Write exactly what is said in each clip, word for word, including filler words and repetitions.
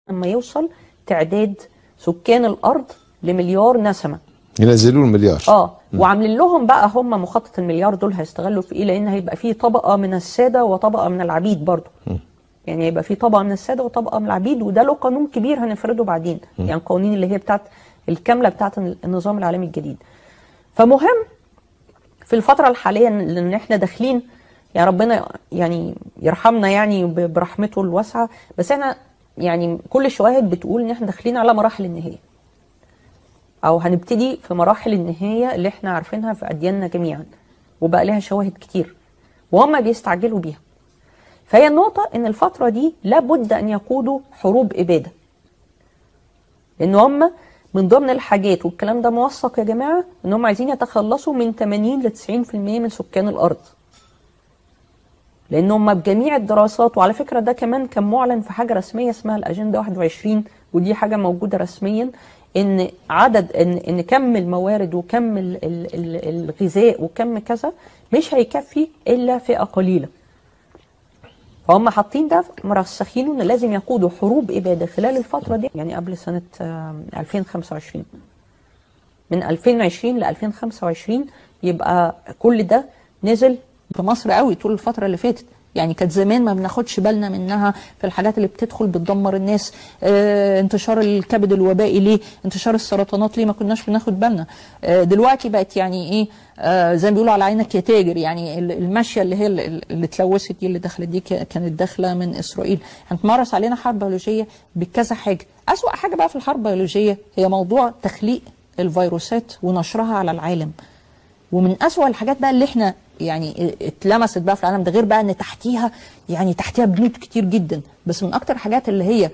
لما يوصل تعداد سكان الارض لمليار نسمه ينزلوا المليار. اه وعاملين لهم بقى هم مخطط المليار دول هيستغلوا في ايه؟ لان هيبقى فيه طبقه من الساده وطبقه من العبيد برضه. يعني هيبقى فيه طبقه من الساده وطبقه من العبيد، وده له قانون كبير هنفرده بعدين. م. يعني القوانين اللي هي بتاعت الكامله بتاعت النظام العالمي الجديد. فمهم في الفتره الحاليه ان احنا داخلين، يعني ربنا يعني يرحمنا يعني برحمته الواسعه، بس احنا يعني كل الشواهد بتقول ان احنا داخلين على مراحل النهايه، او هنبتدي في مراحل النهايه اللي احنا عارفينها في ادياننا جميعا، وبقى لها شواهد كتير وهم بيستعجلوا بيها. فهي النقطه ان الفتره دي لابد ان يقودوا حروب اباده، لان هم من ضمن الحاجات، والكلام ده موثق يا جماعه، ان هم عايزين يتخلصوا من ثمانين ل تسعين في المية من سكان الارض. لان هم بجميع الدراسات، وعلى فكره ده كمان كان معلن في حاجه رسميه اسمها الاجنده واحد وعشرين، ودي حاجه موجوده رسميا، ان عدد ان ان كم الموارد وكم ال ال ال الغذاء وكم كذا مش هيكفي الا فئه قليله. فهم حاطين ده مرسخينه ان لازم يقودوا حروب اباده خلال الفتره دي، يعني قبل سنه ألفين وخمسة وعشرين، من ألفين وعشرين ل ألفين وخمسة وعشرين يبقى كل ده نزل في مصر قوي طول الفتره اللي فاتت. يعني كانت زمان ما بناخدش بالنا منها في الحاجات اللي بتدخل بتدمر الناس. اه انتشار الكبد الوبائي ليه؟ انتشار السرطانات ليه؟ ما كناش بناخد بالنا. اه دلوقتي بقت يعني ايه، اه زي ما بيقولوا على عينك يا تاجر. يعني الماشيه اللي هي اللي اتلوثت دي اللي دخلت دي كانت داخله من اسرائيل. هنتمارس علينا حرب بيولوجيه بكذا حاجه. اسوأ حاجه بقى في الحرب البيولوجيه هي موضوع تخليق الفيروسات ونشرها على العالم. ومن أسوأ الحاجات بقى اللي احنا يعني اتلمست بقى في العالم ده، غير بقى ان تحتيها يعني تحتيها بنود كتير جدا، بس من اكتر الحاجات اللي هي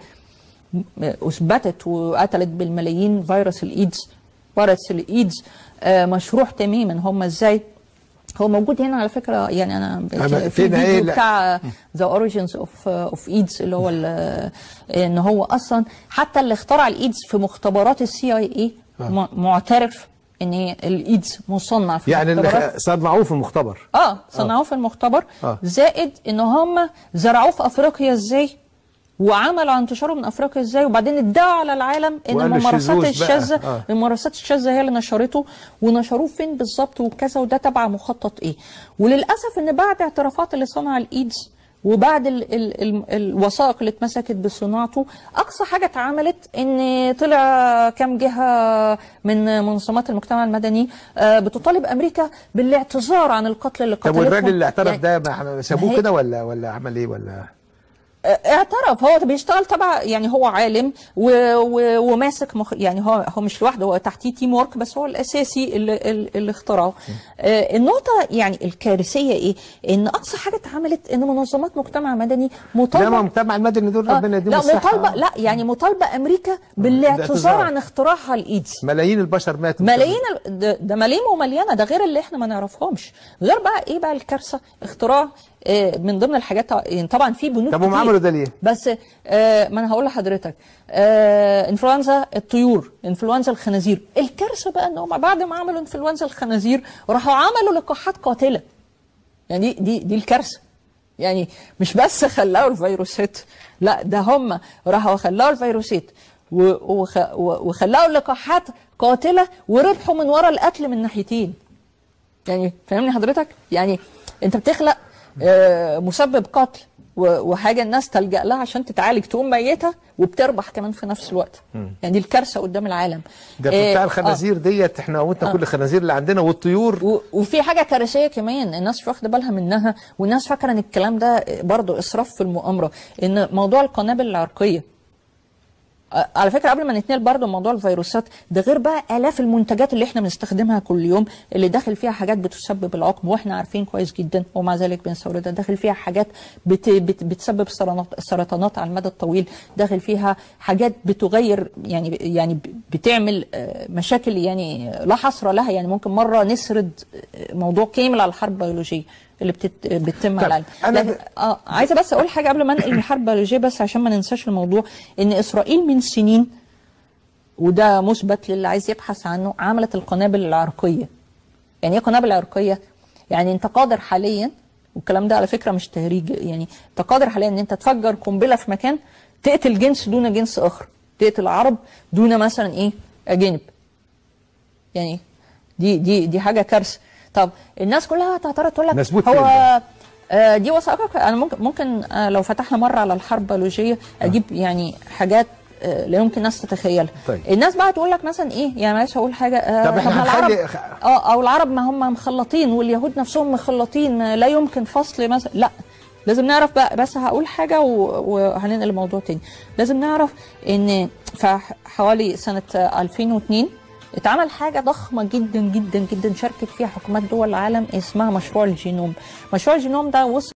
اثبتت وقتلت بالملايين فيروس الايدز. فيروس الايدز آه مشروح تماما. هم ازاي؟ هو موجود هنا على فكره، يعني انا في فيديو إيه بتاع ذا اوريجينز اوف اوف ايدز، اللي هو ان هو اصلا حتى اللي اخترع الايدز في مختبرات السي اي اي معترف ان الايدز مصنع في يعني المختبرات. يعني اللي صنعوه في المختبر. اه صنعوه آه. في المختبر. آه. زائد ان هم زرعوه في افريقيا ازاي، وعملوا عن انتشاره من افريقيا ازاي، وبعدين ادعوا على العالم ان الممارسات الشاذه آه. الممارسات الشاذه هي اللي نشرته، ونشروه فين بالظبط وكذا، وده تبع مخطط ايه. وللاسف ان بعد اعترافات اللي صنع الايدز وبعد ال ال ال الوثائق اللي اتمسكت بصناعته، اقصى حاجه اتعملت ان طلع كام جهه من منظمات المجتمع المدني بتطالب امريكا بالاعتذار عن القتل اللي قتلته. طب والراجل اللي اعترف يعني ده سابوه كده ولا ولا عمل ايه ولا؟ اعترف. هو بيشتغل تبع، يعني هو عالم و... و... وماسك مخ... يعني هو هو مش لوحده، هو تحتيه تيم ورك، بس هو الاساسي اللي, اللي اخترعه. آه النقطه يعني الكارثيه ايه؟ ان اقصى حاجه اتعملت ان منظمات مجتمع مدني مطالبه. لا مجتمع المدني دول ربنا يديهم الصحه. لا مطالبه، لا يعني مطالبه امريكا بالاعتذار عن اختراعها الايدز. ملايين البشر ماتوا. ملايين ال... ده, ده ملايين ومليانه، ده غير اللي احنا ما نعرفهمش. غير بقى ايه بقى الكارثه؟ اختراع من ضمن الحاجات، طبعا في بنود طب هم عملوا ده ليه؟ بس آه ما انا هقول لحضرتك. آه انفلونزا الطيور، انفلونزا الخنازير. الكارثه بقى ان هم بعد ما عملوا انفلونزا الخنازير راحوا عملوا لقاحات قاتله. يعني دي دي دي الكارثه. يعني مش بس خلقوا الفيروسات، لا ده هم راحوا خلقوا الفيروسات وخلقوا لقاحات قاتله وربحوا من ورا القتل من ناحيتين. يعني فاهمني حضرتك؟ يعني انت بتخلق آه مسبب قتل وحاجه الناس تلجأ لها عشان تتعالج، تقوم ميتها وبتربح كمان في نفس الوقت. م. يعني دي الكارثه قدام العالم. ده آه بتاع الخنازير آه. ديت احنا وانت آه. كل الخنازير اللي عندنا والطيور. و... وفي حاجه كارثيه كمان الناس مش واخده بالها منها، والناس فاكره ان الكلام ده برضه اسراف في المؤامره، ان موضوع القنابل العرقيه. على فكره قبل ما نتنقل برضه موضوع الفيروسات ده، غير بقى الاف المنتجات اللي احنا بنستخدمها كل يوم اللي داخل فيها حاجات بتسبب العقم، واحنا عارفين كويس جدا ومع ذلك بنستوردها. داخل فيها حاجات بت بت بتسبب سرطانات على المدى الطويل، داخل فيها حاجات بتغير يعني يعني بتعمل مشاكل يعني لا حصر لها. يعني ممكن مره نسرد موضوع كامل على الحرب البيولوجيه اللي بتت... بتتم على العالم. اه عايزه بس اقول حاجه قبل ما انقل من الحرب البيولوجيه، بس عشان ما ننساش الموضوع، ان اسرائيل من سنين، وده مثبت للي عايز يبحث عنه، عملت القنابل العرقيه. يعني ايه قنابل عرقيه؟ يعني انت قادر حاليا، والكلام ده على فكره مش تهريج، يعني انت قادر حاليا ان انت تفجر قنبله في مكان تقتل جنس دون جنس اخر، تقتل عرب دون مثلا ايه اجانب. يعني دي دي دي حاجه كارثه. طب الناس كلها تعترض تقول لك هو آه دي وثائق. انا ممكن ممكن آه لو فتحنا مره على الحرب البيولوجيه اجيب يعني حاجات آه لا يمكن الناس تتخيلها. طيب. الناس بقى تقول لك مثلا ايه، يعني معلش هقول حاجه آه طب احنا العرب هنخلي اه او العرب ما هم مخلطين واليهود نفسهم مخلطين، لا يمكن فصل مثلا. لا، لازم نعرف بقى. بس هقول حاجه وهننقل الموضوع تاني. لازم نعرف ان في حوالي سنه ألفين واثنين اتعمل حاجه ضخمه جدا جدا جدا شاركت فيها حكومات دول العالم اسمها مشروع الجينوم. مشروع الجينوم ده وصل